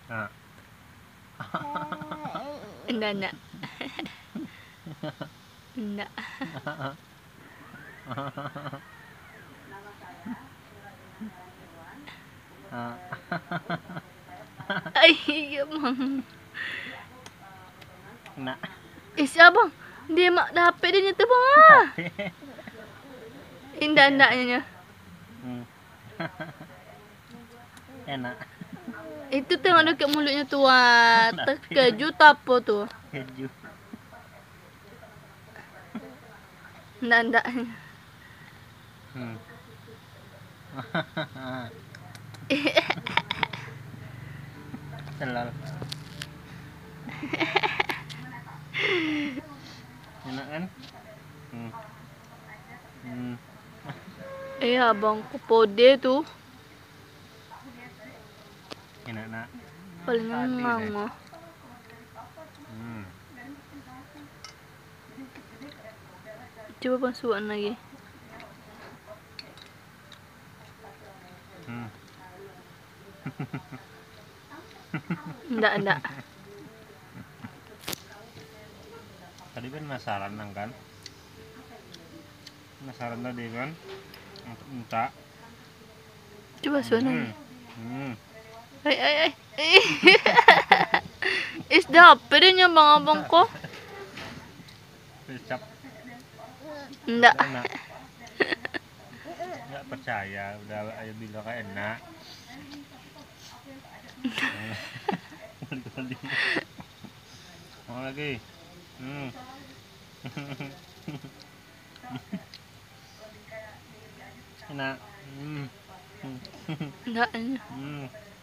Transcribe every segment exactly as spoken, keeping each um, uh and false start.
Nah. Enggak, enggak. Enggak. Ay, iya bang. Nak. Eh siapa bang? Dia mak dapet dia nyata bang ah. Indah-indahnya. Hmm. Enak. Itu tengok dekat mulutnya tu ah. Terkejut apa tu? Keju. Indah-indahnya. Hmm. Celal. Enak kan? Hmm. Hmm. Eh abang kupode tu. Enak nak. Paling Tadi memang deh. mah. Hmm. Coba bang suan lagi. Hmm. Enggak, enggak. Tadi kan penasaran nang kan? Penasaran tadi kan? Untuk minta. Coba suan lagi. Hmm. Ay, ay, ay. Is dapet dia bang abang ko. Kecap. Enggak. Enak. Nggak percaya, udah ayo bilang kayak enak. Mau lagi. Hmm. Enak. Hmm. Enggak. Hmm.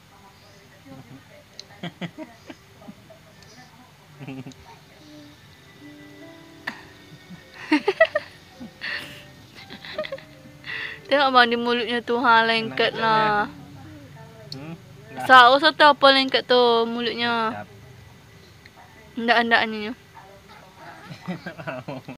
Tengok bang di mulutnya tu ha lengket lah. Hmm. Saus atau apa lengket tu mulutnya. Kecap. Enggak, enggaknya.